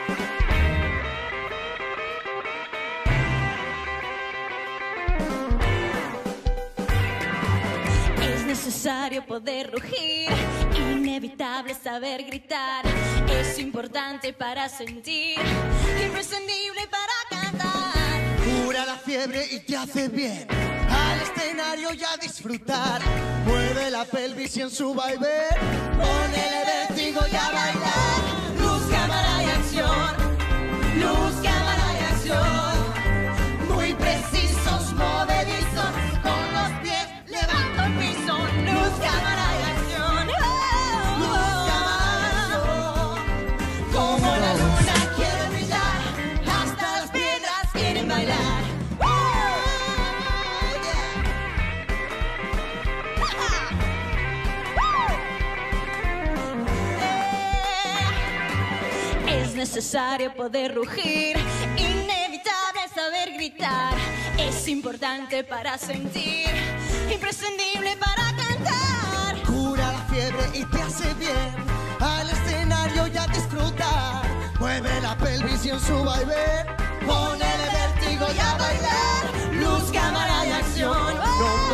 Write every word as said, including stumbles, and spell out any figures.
Es necesario poder rugir, inevitable saber gritar. Es importante para sentir, imprescindible para cantar. Cura la fiebre y te hace bien al escenario ya disfrutar. Mueve la pelvis y en su vaivén ponele vértigo y a bailar. Luz, cámara y acción, luz, cámara y acción. Muy precisos, movedizos, con los pies levanto el piso. Luz, cámara y acción, luz, cámara y acción. Como la luna quiere brillar, hasta las piedras quieren bailar. Es necesario poder rugir, inevitable saber gritar. Es importante para sentir, imprescindible para cantar. Cura la fiebre y te hace bien al escenario ya disfrutar. Mueve la pelvis y en su vaivén ponele vértigo y a bailar. Luz, cámara y acción. ¡Oh!